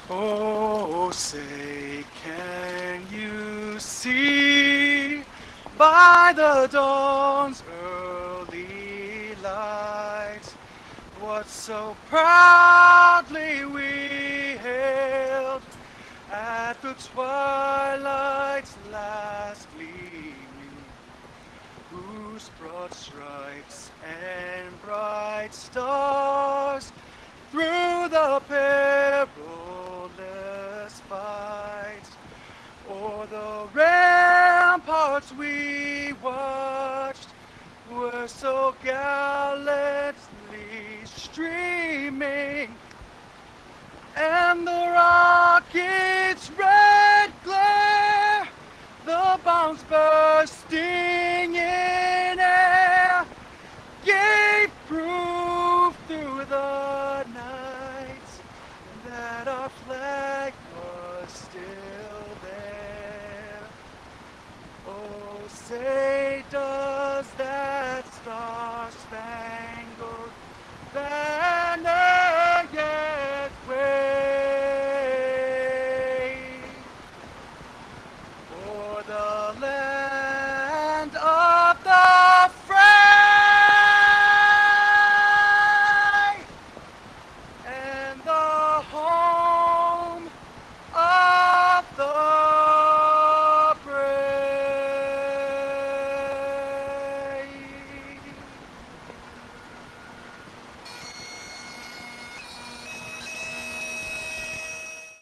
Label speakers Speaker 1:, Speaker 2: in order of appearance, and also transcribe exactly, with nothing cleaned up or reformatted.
Speaker 1: Oh, say, can you see by the dawn's early light what so proudly we hailed at the twilight's last gleaming, whose broad stripes and bright stars through the perilous fight o'er the ramparts we watched were so gallantly streaming, and the rocket